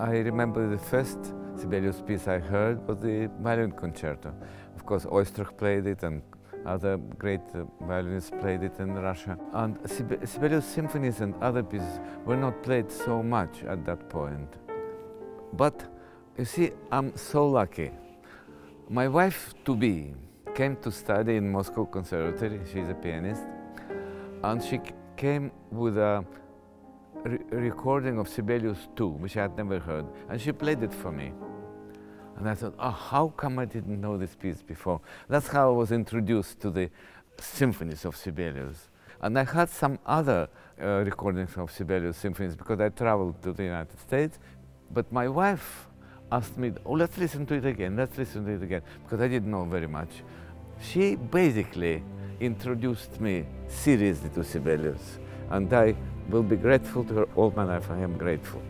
I remember the first Sibelius piece I heard was the violin concerto. Of course, Oistrakh played it and other great violinists played it in Russia. And Sibelius symphonies and other pieces were not played so much at that point. But you see, I'm so lucky. My wife-to-be came to study in Moscow Conservatory. She's a pianist. And she came with a recording of Sibelius II, which I had never heard. And she played it for me. And I thought, oh, how come I didn't know this piece before? That's how I was introduced to the symphonies of Sibelius. And I had some other recordings of Sibelius symphonies because I traveled to the United States. But my wife asked me, oh, let's listen to it again, let's listen to it again, because I didn't know very much. She basically introduced me seriously to Sibelius. And I will be grateful to her all my life. I am grateful.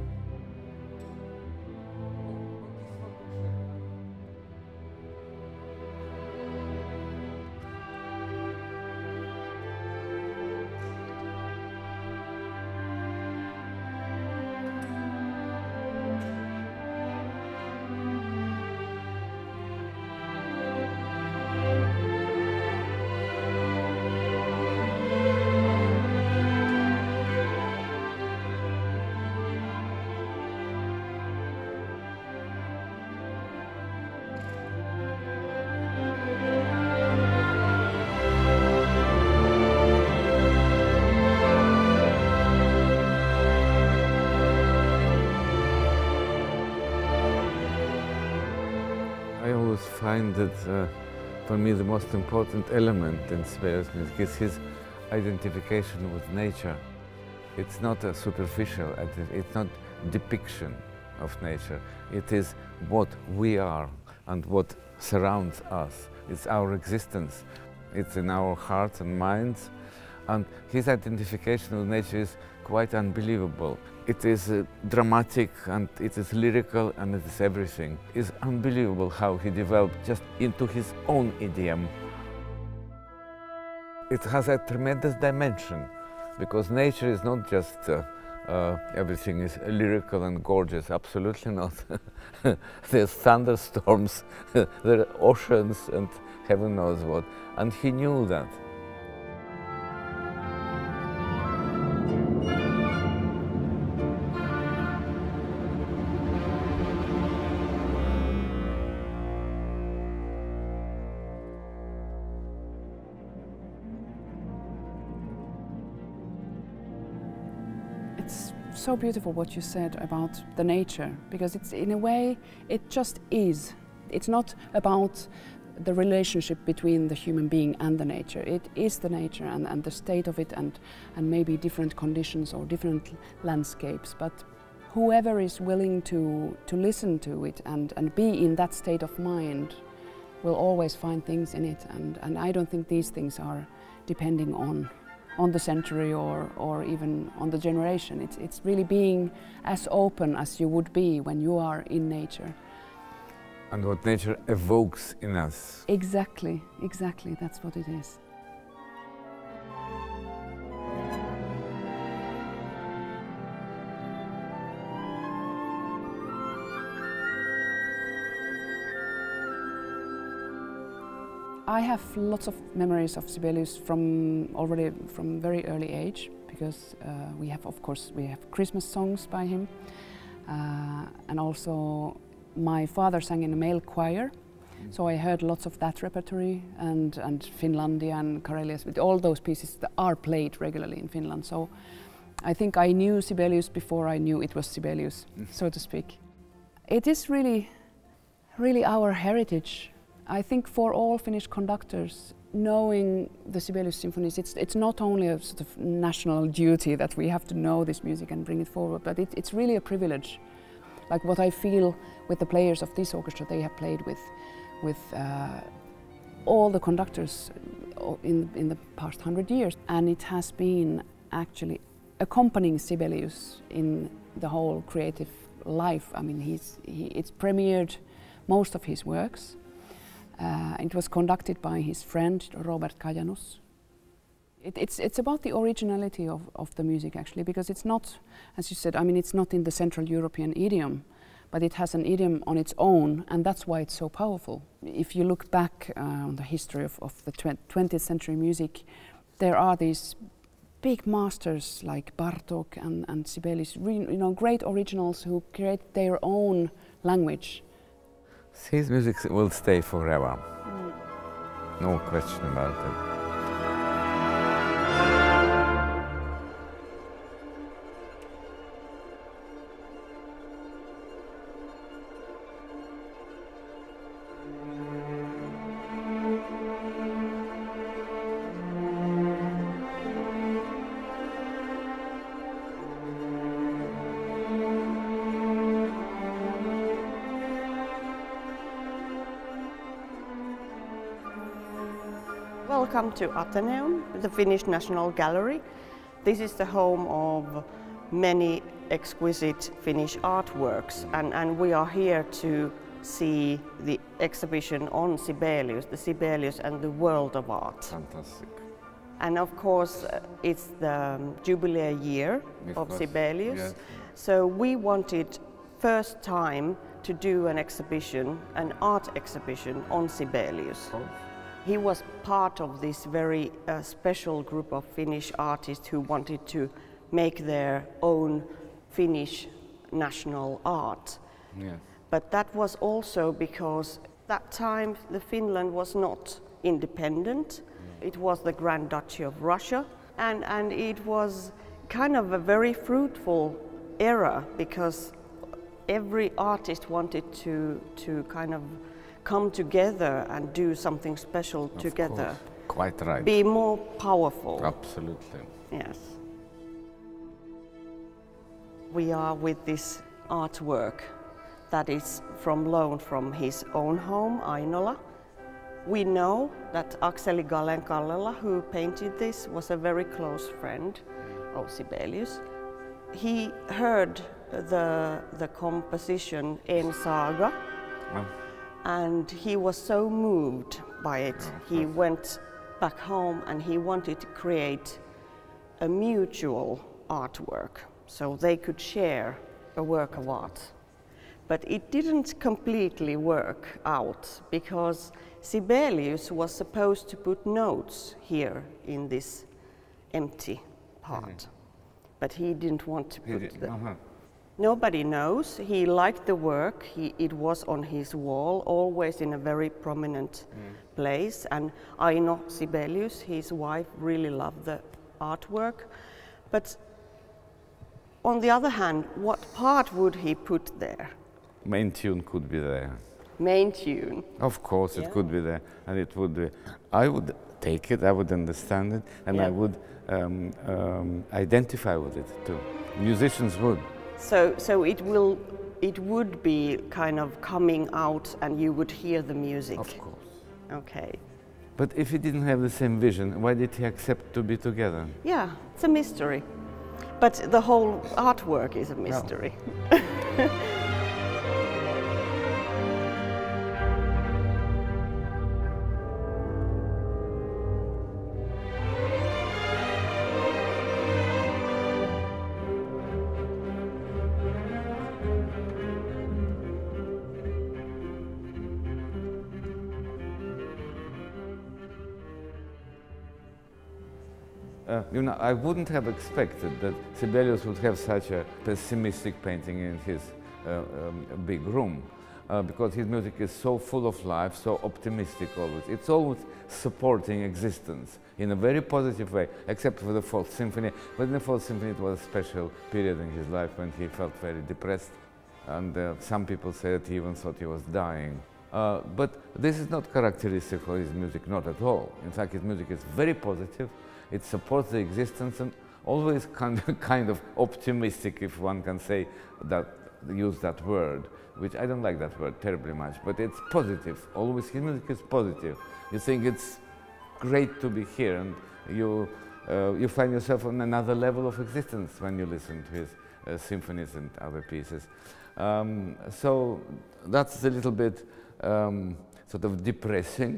I always find that for me the most important element in Sibelius music is his identification with nature. It's not a superficial, it's not depiction of nature. It is what we are and what surrounds us. It's our existence. It's in our hearts and minds. And his identification with nature is quite unbelievable. It is dramatic and it is lyrical and it is everything. It's unbelievable how he developed just into his own idiom. It has a tremendous dimension because nature is not just everything is lyrical and gorgeous, absolutely not. There's thunderstorms, there are oceans and heaven knows what, and he knew that. It's so beautiful what you said about the nature, because it's in a way, it just is. It's not about the relationship between the human being and the nature. It is the nature and the state of it and maybe different conditions or different landscapes. But whoever is willing to listen to it and be in that state of mind will always find things in it. And I don't think these things are depending on the century or even on the generation. It's really being as open as you would be when you are in nature. And what nature evokes in us. Exactly, exactly, that's what it is. I have lots of memories of Sibelius already from very early age, because we have Christmas songs by him, and also my father sang in a male choir, so I heard lots of that repertory and Finlandia and Karelias, with all those pieces that are played regularly in Finland. So I think I knew Sibelius before I knew it was Sibelius, so to speak. It is really our heritage. I think for all Finnish conductors, knowing the Sibelius symphonies, it's not only a sort of national duty that we have to know this music and bring it forward, but it's really a privilege. Like what I feel with the players of this orchestra, they have played with all the conductors in the past 100 years. And it has been actually accompanying Sibelius in the whole creative life. I mean, it's premiered most of his works. It was conducted by his friend Robert Kajanus. It's about the originality of the music, actually, because it's not, as you said, I mean, it's not in the Central European idiom, but it has an idiom on its own, and that's why it's so powerful. If you look back on the history of the 20th century music, there are these big masters like Bartók and Sibelius, great originals who create their own language. His music will stay forever. No question about it. Welcome to Atheneum, the Finnish National Gallery. This is the home of many exquisite Finnish artworks, and we are here to see the exhibition on Sibelius, the Sibelius and the world of art. Fantastic. And of course, it's the jubilee year of Sibelius. Yeah. So we wanted first time to do an exhibition, an art exhibition on Sibelius. Oh. He was part of this very special group of Finnish artists who wanted to make their own Finnish national art. Yes. But that was also because that time the Finland was not independent. It was the Grand Duchy of Russia, and it was kind of a very fruitful era because every artist wanted to kind of come together and do something special together. Course. Quite right. Be more powerful. Absolutely. Yes. We are with this artwork that is loaned from his own home, Ainola. We know that Akseli Gallen-Kallela, who painted this, was a very close friend of Sibelius. He heard the composition En Saga, and he was so moved by it. He went back home and he wanted to create a mutual artwork so they could share a work of art. But it didn't completely work out because Sibelius was supposed to put notes here in this empty part, but he didn't want to put them. Nobody knows. He liked the work. It was on his wall, always in a very prominent place. And Aino Sibelius, his wife, really loved the artwork. But on the other hand, what part would he put there? Main tune could be there. Main tune? Of course, it could be there. And it would be. I would take it, I would understand it, and I would identify with it too. Musicians would. So it would be kind of coming out and you would hear the music? Of course. Okay. But if he didn't have the same vision, why did he accept to be together? Yeah, it's a mystery. But the whole artwork is a mystery. No. I wouldn't have expected that Sibelius would have such a pessimistic painting in his big room, because his music is so full of life, so optimistic always. It's always supporting existence in a very positive way, except for the Fourth Symphony. But in the Fourth Symphony it was a special period in his life when he felt very depressed, and some people say that he even thought he was dying. But this is not characteristic for his music, not at all. In fact, his music is very positive. It supports the existence and always kind of optimistic, if one can say that, use that word, which I don't like that word terribly much, but it's positive. Always his music is positive. You think it's great to be here, and you find yourself on another level of existence when you listen to his symphonies and other pieces. So that's a little bit sort of depressing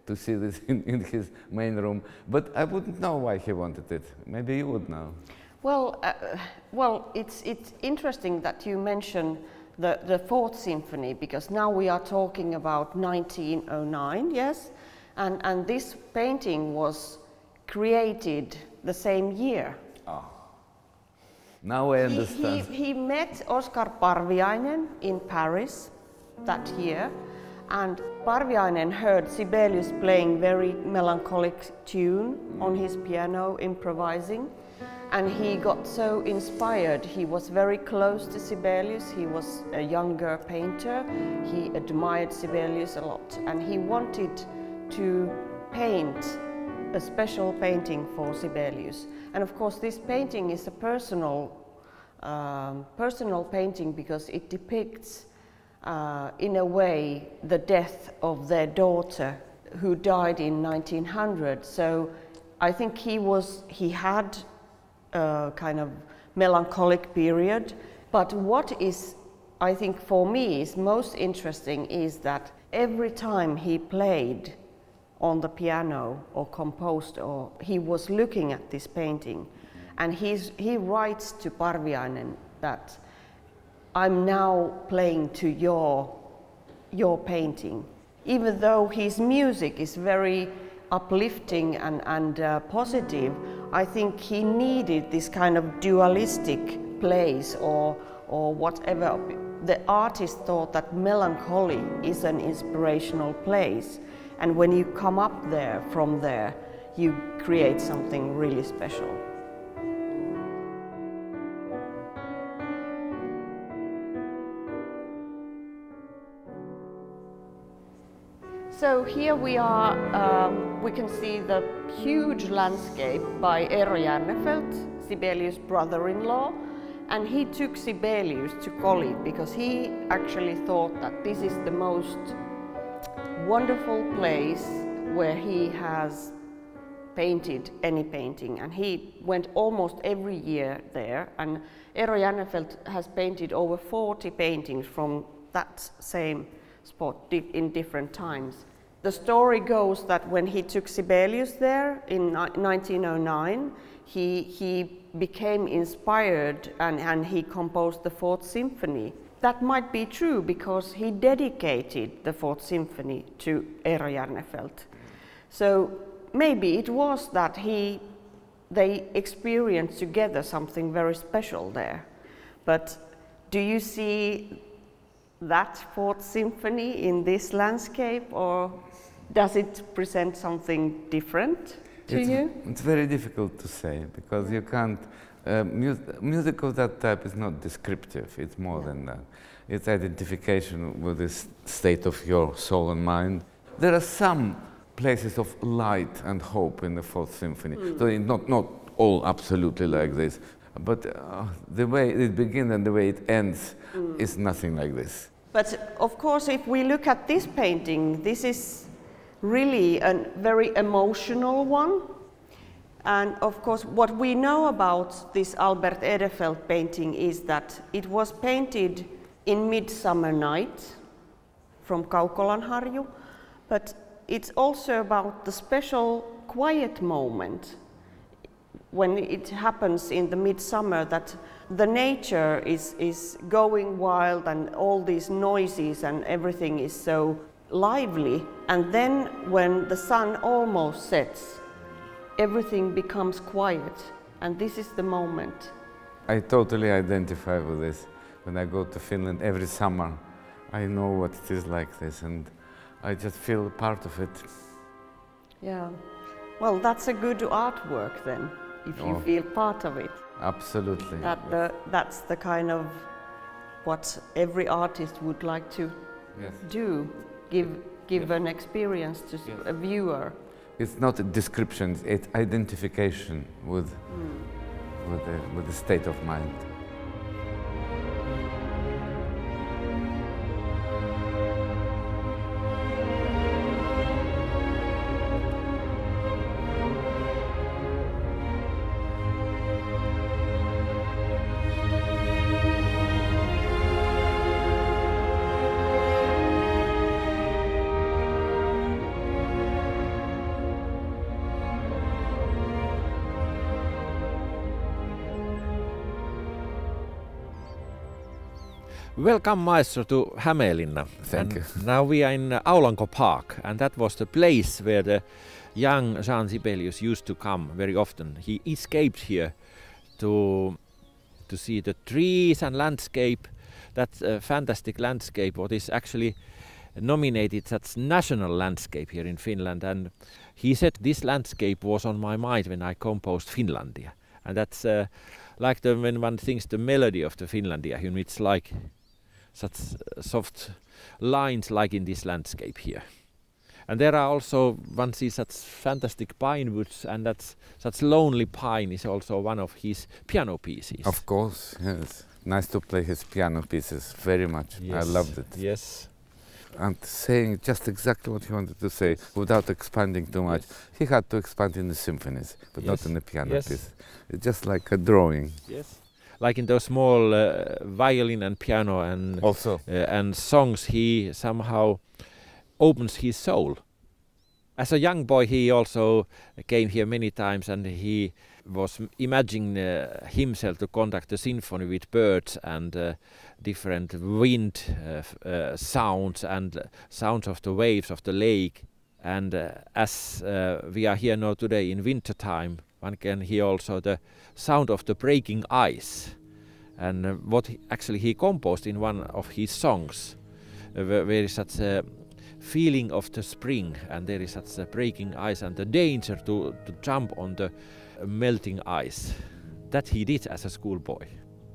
to see this in his main room. But I wouldn't know why he wanted it. Maybe you would know. Well, it's interesting that you mention the Fourth Symphony, because now we are talking about 1909, yes? And this painting was created the same year. Oh. Now I understand. He met Oskar Parviainen in Paris that year, and Parviainen heard Sibelius playing very melancholic tune on his piano, improvising, and he got so inspired. He was very close to Sibelius. He was a younger painter. He admired Sibelius a lot, and he wanted to paint a special painting for Sibelius. And of course this painting is a personal painting, because it depicts in a way the death of their daughter, who died in 1900. So I think he had a kind of melancholic period. But what is, I think for me, is most interesting is that every time he played on the piano or composed, or he was looking at this painting, and he writes to Parviainen that I'm now playing to your painting. Even though his music is very uplifting and positive, I think he needed this kind of dualistic place or whatever. The artist thought that melancholy is an inspirational place, and when you come up there from there, you create something really special. So here we are, we can see the huge landscape by Eero Järnefelt, Sibelius' brother-in-law, and he took Sibelius to Koli because he actually thought that this is the most wonderful place where he has painted any painting, and he went almost every year there, and Eero Järnefelt has painted over 40 paintings from that same spot in different times. The story goes that when he took Sibelius there in 1909, he became inspired and he composed the Fourth Symphony. That might be true because he dedicated the Fourth Symphony to Eero Järnefelt. So maybe it was that they experienced together something very special there. But do you see that Fourth Symphony in this landscape, or does it present something different to you? It's very difficult to say, because you can't, music of that type is not descriptive, it's more than that. It's identification with this state of your soul and mind. There are some places of light and hope in the Fourth Symphony, so it's not all absolutely like this. But the way it begins and the way it ends is nothing like this. But of course, if we look at this painting, this is really a very emotional one. And of course, what we know about this Albert Edelfelt painting is that it was painted in Midsummer Night from Kaukolanharju, but it's also about the special quiet moment when it happens in the midsummer, that the nature is going wild and all these noises and everything is so lively. And then when the sun almost sets, everything becomes quiet, and this is the moment. I totally identify with this. When I go to Finland every summer, I know what it is like this, and I just feel part of it. Yeah. Well, that's a good artwork then, if you feel part of it. Absolutely. That's the kind of what every artist would like to do, give an experience to a viewer. It's not a description, it's identification with the state of mind. Welcome, Maestro, to Hämeenlinna. Thank you. Now we are in Aulanko Park, and that was the place where the young Jean Sibelius used to come very often. He escaped here to see the trees and landscape, that fantastic landscape, what is actually nominated as national landscape here in Finland. And he said this landscape was on my mind when I composed Finlandia. And that's like when one thinks the melody of the Finlandia, you know, it's like such soft lines like in this landscape here. And there are also, one sees such fantastic pine woods, and that's such lonely pine is also one of his piano pieces. Of course, yes. Nice to play his piano pieces, very much. Yes. I loved it. Yes. And saying just exactly what he wanted to say, without expanding too much. Yes. He had to expand in the symphonies, but Yes. not in the piano Yes. piece. It's just like a drawing. Yes. Like in those small violin and piano and songs, he somehow opens his soul. As a young boy, he also came here many times, and he was imagining himself to conduct a symphony with birds and different wind sounds and sounds of the waves of the lake. And as we are here now today in winter time, one can hear also the sound of the breaking ice. And what actually he composed in one of his songs, where is such a feeling of the spring, and there is such a breaking ice and the danger to jump on the melting ice. That he did as a schoolboy.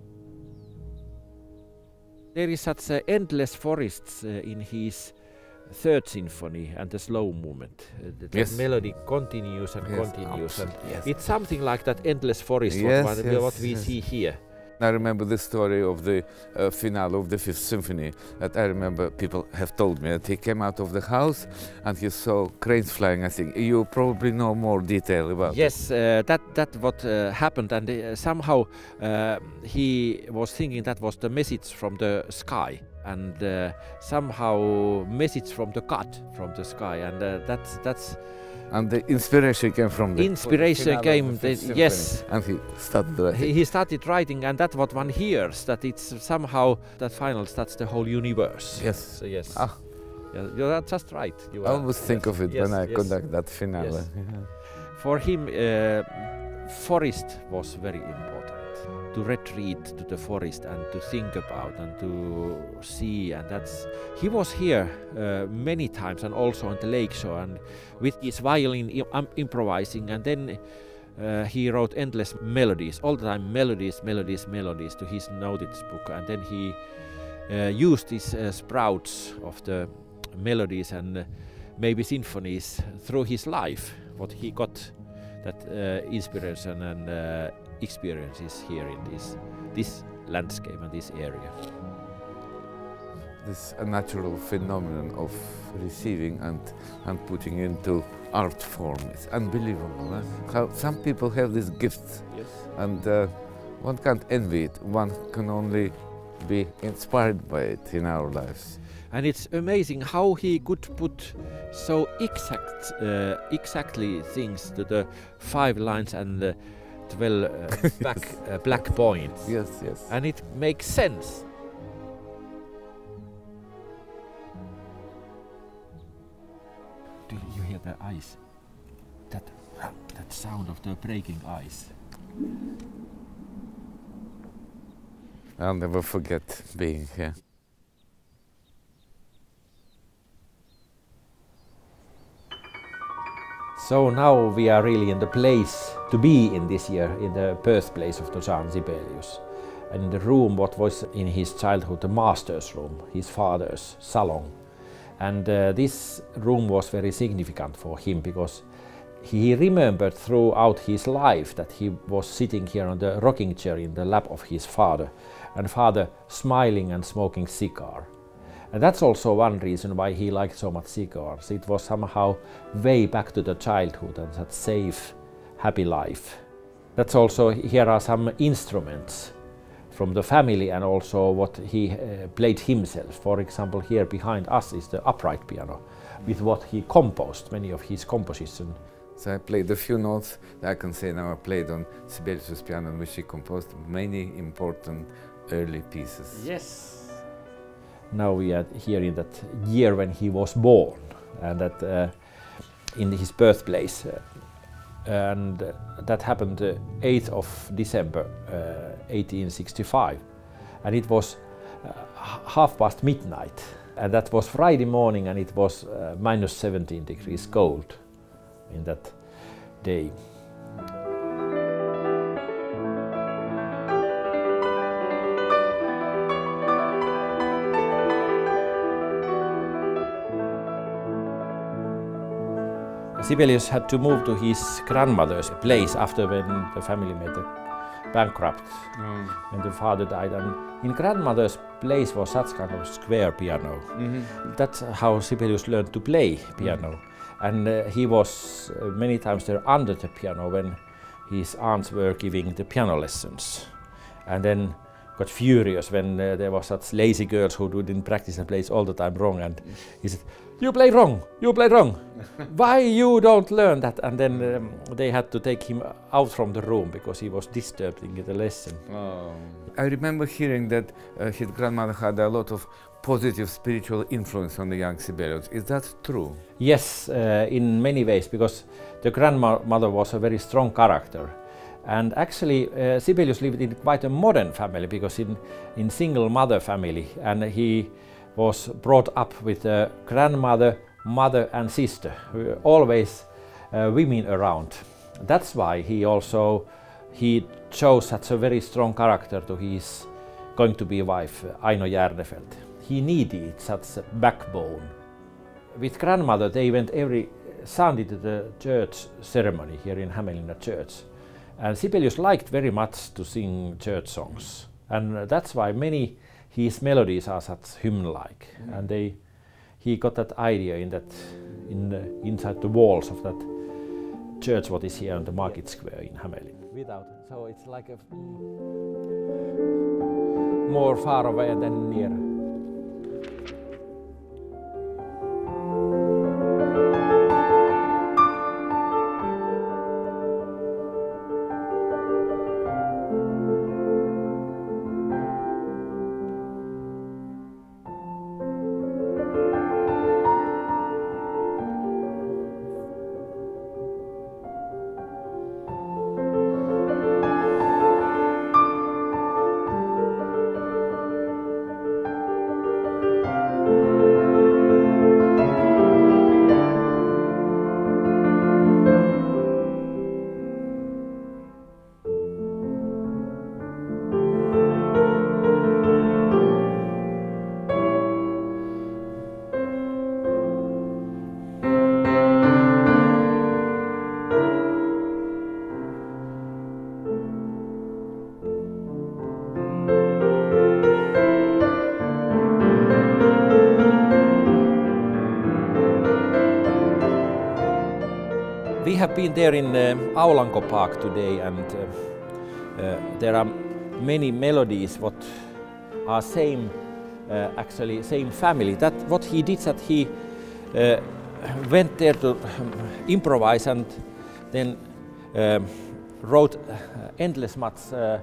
There is such endless forests in his third symphony and the slow movement. The Yes. melody continues and continues. And Yes. it's something like that endless forest Yes, what we yes. see here. I remember the story of the finale of the Fifth Symphony, that I remember people have told me that he came out of the house and he saw cranes flying, I think. You probably know more detail about Yes, that what happened, and somehow he was thinking that was the message from the sky, and somehow message from the God from the sky, and that's And the inspiration came from the inspiration finale of came. the Fifth Symphony. Yes, And he started writing. he started writing, and that's what one hears. That it's somehow that final starts the whole universe. Yes. So yes. Ah. Yeah, you're just right. You I always think of it yes, when I yes. conduct that finale. Yes. Yeah. For him, forest was very important. To retreat to the forest and to think about and to see, and he was here many times, and also on the lake shore, and with his violin improvising, and then he wrote endless melodies, all the time melodies to his notice book, and then he used these sprouts of the melodies and maybe symphonies through his life, what he got that inspiration and experiences here in this landscape and this area. This a natural phenomenon of receiving and putting into art form. It's unbelievable. Huh? How some people have these gifts, Yes. and one can't envy it. One can only be inspired by it in our lives. And it's amazing how he could put so exactly things to the 5 lines and 12 black points. Yes, yes. And it makes sense. Do you hear the ice? That sound of the breaking ice. I'll never forget being here. So now we are really in the place to be in this year, in the birthplace of the Jean Sibelius. And in the room what was in his childhood the master's room, his father's salon. And this room was very significant for him because he remembered throughout his life that he was sitting here on the rocking chair in the lap of his father, and father smiling and smoking cigar. And that's also one reason why he liked so much cigars. It was somehow way back to the childhood and that safe, happy life. That's also, here are some instruments from the family and also what he played himself. For example, here behind us is the upright piano with what he composed, many of his compositions. So I played a few notes that I can say now I played on Sibelius' piano, in which he composed many important early pieces. Yes. now we are here in that year when he was born, and that in his birthplace, and that happened 8th of December 1865, and it was midnight, and that was Friday morning, and it was minus 17 degrees cold in that day. Sibelius had to move to his grandmother's place after when the family made a bankrupt, when the father died. And in grandmother's place was such kind of square piano. That's how Sibelius learned to play piano. And he was many times there under the piano when his aunts were giving the piano lessons. And then got furious when there were such lazy girls who didn't practice and plays all the time wrong. And he said, "You play wrong, you play wrong. Why you don't learn that?" And then they had to take him out from the room because he was disturbing the lesson. Oh. I remember hearing that his grandmother had a lot of positive spiritual influence on the young Sibelius. Is that true? Yes, in many ways, because the grandmother was a very strong character. And actually Sibelius lived in quite a modern family, because in single mother family, and he was brought up with a grandmother, mother and sister, always women around. That's why he chose such a very strong character to his going to be wife, Aino Järnefelt. He needed such a backbone. With grandmother they went every Sunday to the church ceremony here in Hämeenlinna church. And Sibelius liked very much to sing church songs. And that's why many his melodies are such hymn-like, and he got that idea inside the walls of that church what is here on the market square in Hämeenlinna. So it's like a more far away than near. We have been there in Aulanko Park today, and there are many melodies what are actually same family. That what he did, that he went there to improvise and then wrote endless much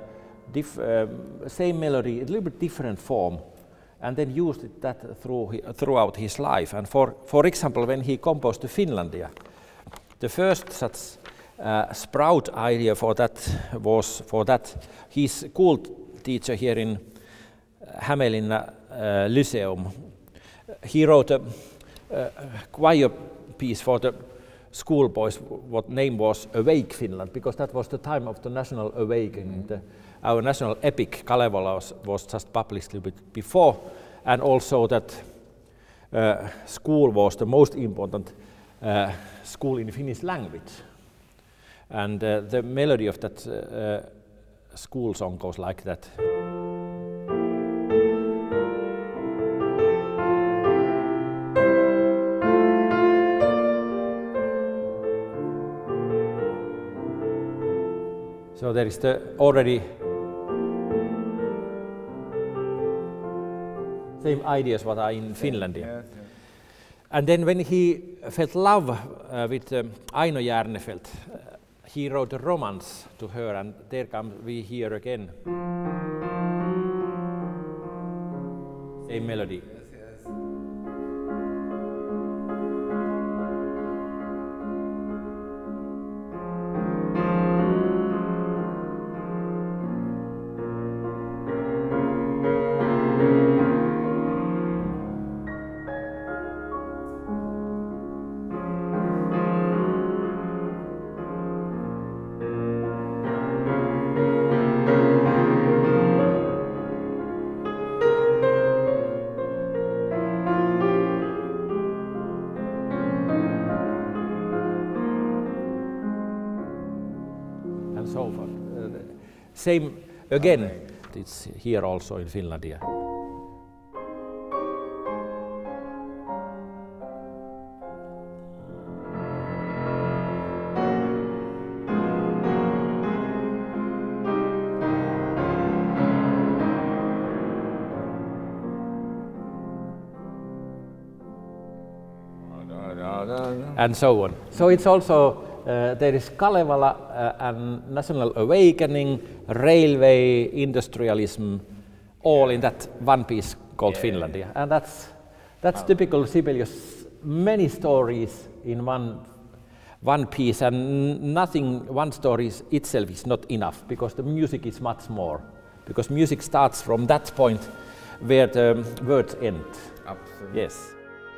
same melody, a little bit different form, and then used that throughout his life. And for example, when he composed the Finlandia, the first such sprout idea for that was his school teacher here in Hämeenlinna Lyceum. He wrote a choir piece for the schoolboys, what name was Awake Finland, because that was the time of the national awakening. Our national epic Kalevala was just published a little bit before, and also that school was the most important school in Finnish language. And the melody of that school song goes like that. So there is the already same ideas what are in Finlandia. Yes, yes. And then when he felt love with Aino Järnefelt, he wrote a romance to her, and there come we hear again. same melody. So forth. Same again, it's here also in Finland. Yeah. And so on. So it's also there is Kalevala and National Awakening, railway, industrialism, all in that one piece called Finland. Yeah. And that's typical Sibelius. Many stories in one piece, and one story itself is not enough, because the music is much more. Because music starts from that point where the words end. Absolutely. Yes.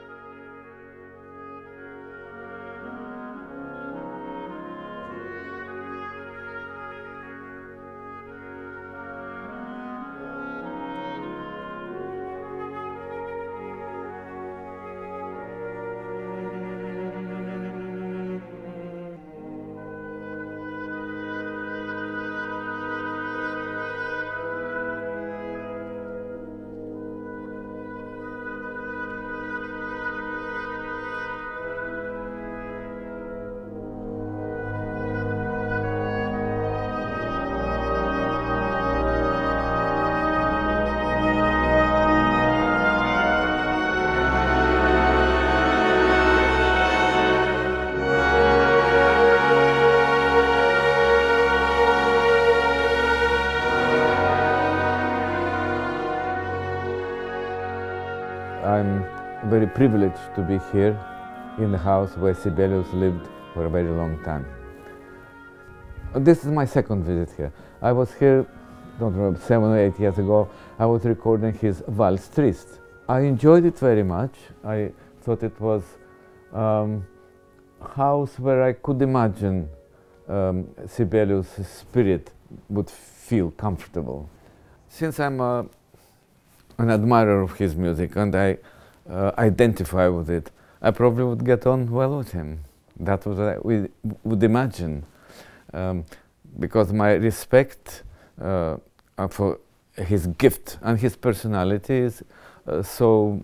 I'm very privileged to be here in the house where Sibelius lived for a very long time. This is my second visit here. I was here, don't remember, 7 or 8 years ago. I was recording his Valse Triste. I enjoyed it very much. I thought it was a house where I could imagine Sibelius' spirit would feel comfortable. Since I'm an admirer of his music and I identify with it, I probably would get on well with him. That's what I would imagine. Because my respect for his gift and his personality is so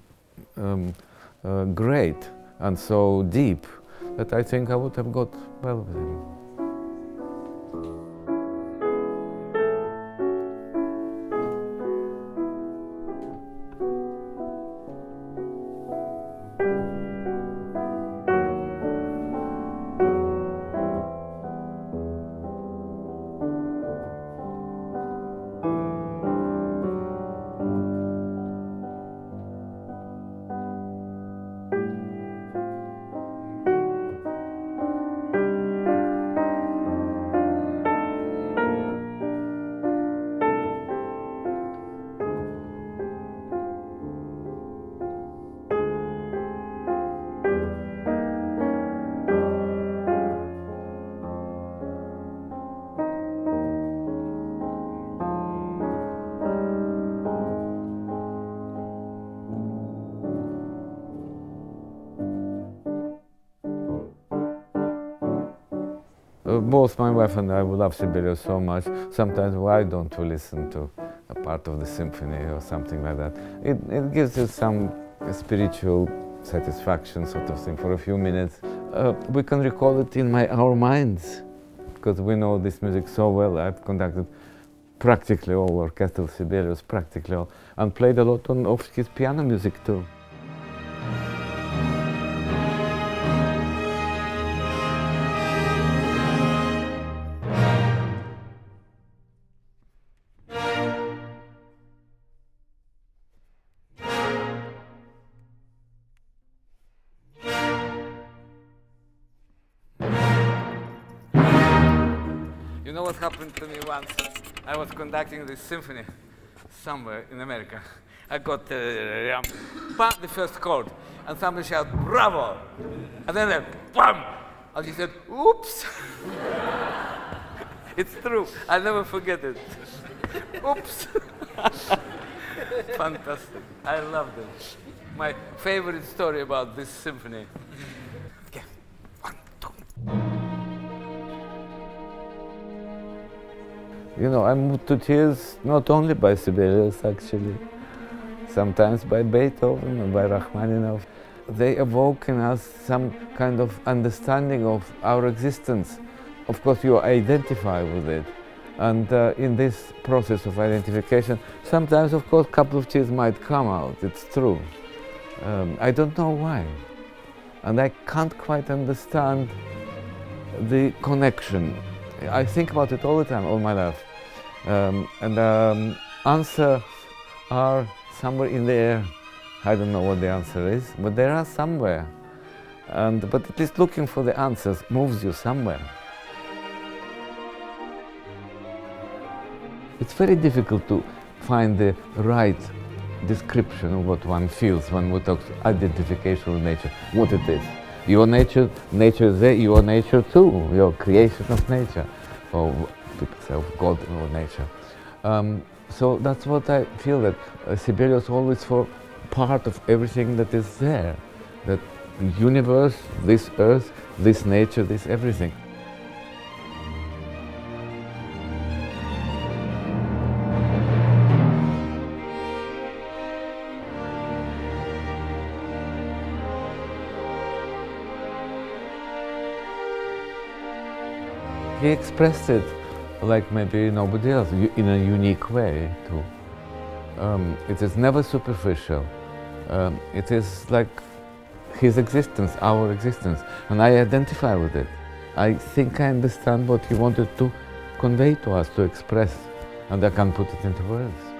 great and so deep that I think I would have got well with him. Both my wife and I love Sibelius so much. Sometimes why don't we listen to a part of the symphony or something like that? It gives you some spiritual satisfaction sort of thing for a few minutes. We can recall it in our minds because we know this music so well. I've conducted practically all orchestral Sibelius, practically all, and played a lot of his piano music too. You know what happened to me once? I was conducting this symphony somewhere in America. I got the first chord, and somebody shouted, "Bravo!" And then BAM! And he said, "Oops!" It's true. I'll never forget it. Oops! Fantastic. I loved it. My favorite story about this symphony. Okay. 1, 2. You know, I'm moved to tears not only by Sibelius, actually. Sometimes by Beethoven and by Rachmaninoff. They evoke in us some kind of understanding of our existence. Of course, you identify with it. And in this process of identification, sometimes, of course, a couple of tears might come out, it's true. I don't know why. And I can't quite understand the connection. I think about it all the time, all my life. Answers are somewhere in the air. I don't know what the answer is, but they are somewhere. But at least looking for the answers moves you somewhere. It's very difficult to find the right description of what one feels when we talk identification with nature, what it is. Your nature, nature is there, your nature too, your creation of nature, or people say of God or nature. So that's what I feel, that Sibelius always for part of everything that is there, that the universe, this earth, this nature, this everything. He expressed it like maybe nobody else, in a unique way too. It is never superficial. It is like his existence, our existence, and I identify with it. I think I understand what he wanted to convey to us, to express, and I can't put it into words.